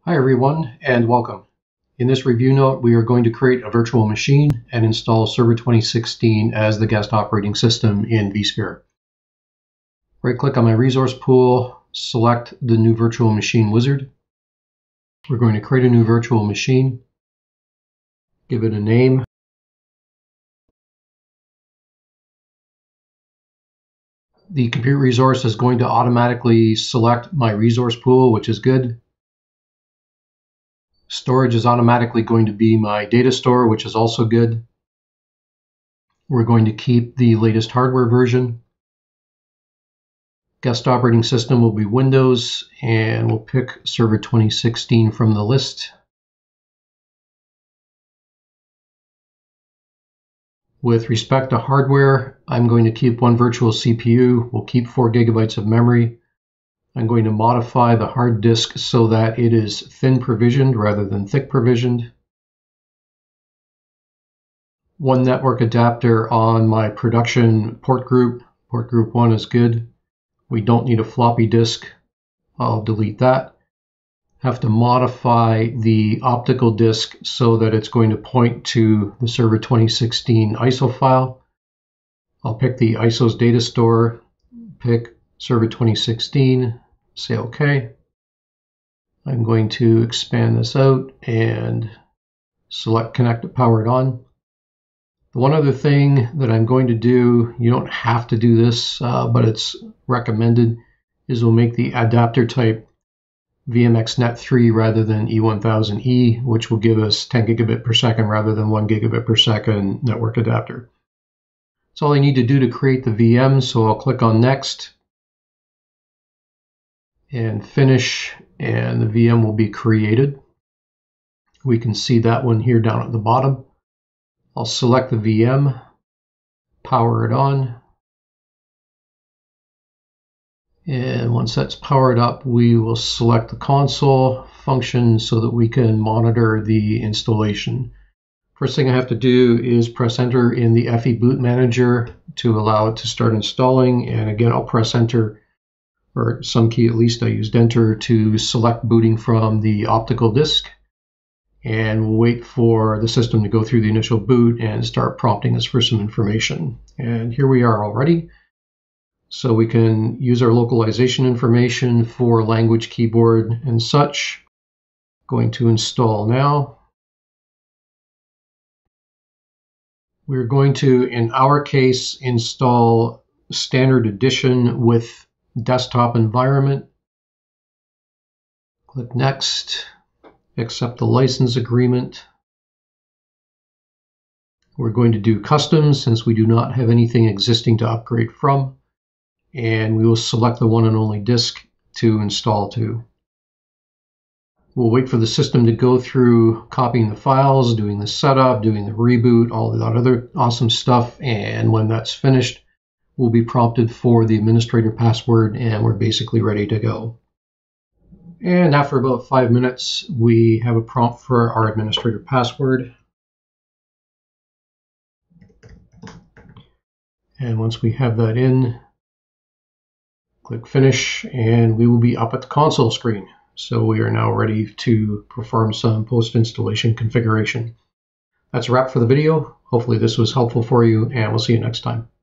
Hi everyone and welcome. In this review note, we are going to create a virtual machine and install Server 2016 as the guest operating system in vSphere. Right-click on my resource pool, select the new virtual machine wizard. We're going to create a new virtual machine, give it a name. The compute resource is going to automatically select my resource pool, which is good. Storage is automatically going to be my data store, which is also good. We're going to keep the latest hardware version. Guest operating system will be Windows, and we'll pick Server 2016 from the list. With respect to hardware, I'm going to keep one virtual CPU. We'll keep 4 GB of memory. I'm going to modify the hard disk so that it is thin provisioned rather than thick provisioned. One network adapter on my production port group. Port group 1 is good. We don't need a floppy disk. I'll delete that. Have to modify the optical disk so that it's going to point to the Server 2016 ISO file. I'll pick the ISO's data store, pick Server 2016, say OK. I'm going to expand this out and select Connect to Power It On. The one other thing that I'm going to do, you don't have to do this, but it's recommended, is we'll make the adapter type VMXNet3 rather than E1000E, which will give us 10 gigabit per second rather than 1 gigabit per second network adapter. That's all I need to do to create the VM, so I'll click on Next and Finish, and the VM will be created. We can see that one here down at the bottom. I'll select the VM, power it on, and once that's powered up, we will select the console function so that we can monitor the installation. First thing I have to do is press enter in the FE Boot Manager to allow it to start installing, and again I'll press enter, or some key at least. I used enter to select booting from the optical disk, and we'll wait for the system to go through the initial boot and start prompting us for some information. And here we are already. So we can use our localization information for language, keyboard, and such. Going to install now. We're going to, in our case, install Standard Edition with desktop environment. Click Next. Accept the license agreement. We're going to do custom since we do not have anything existing to upgrade from. And we will select the one and only disk to install to. We'll wait for the system to go through copying the files, doing the setup, doing the reboot, all that other awesome stuff, and when that's finished, we'll be prompted for the administrator password, and we're basically ready to go. And after about 5 minutes, we have a prompt for our administrator password. And once we have that in, click Finish, and we will be up at the console screen. So we are now ready to perform some post-installation configuration. That's a wrap for the video. Hopefully this was helpful for you, and we'll see you next time.